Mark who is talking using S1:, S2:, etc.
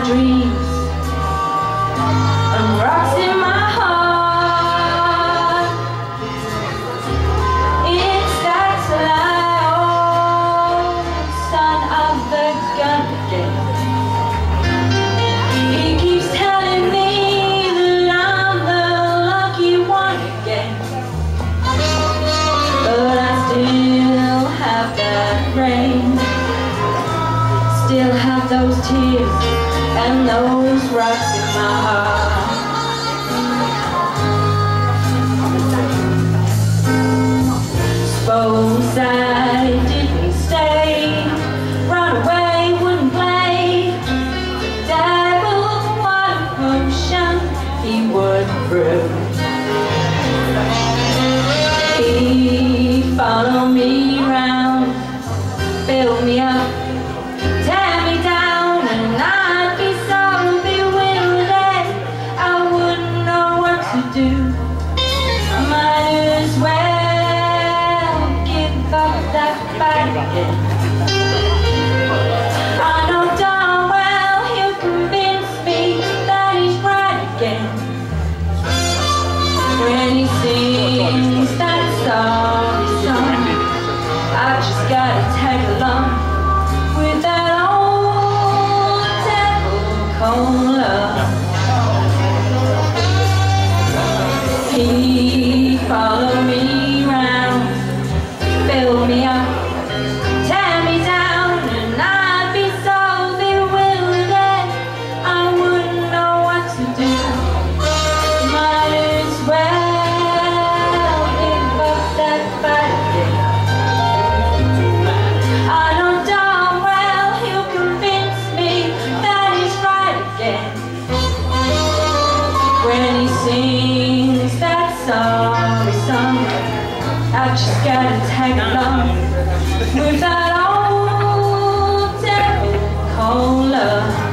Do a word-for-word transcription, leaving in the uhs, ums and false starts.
S1: dreams and rocks in my heart. It's that sly old son of the gun again. He keeps telling me that I'm the lucky one again, but I still have that rain, still have those tears and those rocks in my heart. Suppose I didn't stay, run away, wouldn't play. Devil, what a potion he would brew. He'd follow me round, build me up, tear me down, and I'd be so bewildered I wouldn't know what to do. I might as well give up that fight again. I know darn well he'll convince me that he's right again when he sings that sorry song. I just gotta tag along with that old devil cold love. He'd follow me round, fill me up, tear me down, and I'd be so bewildered I wouldn't know what to do. Might as well give up that fight again. I know darn well he'll convince me that he's right again when he sings that sorry song. I just gotta tag along with that old devil cold love.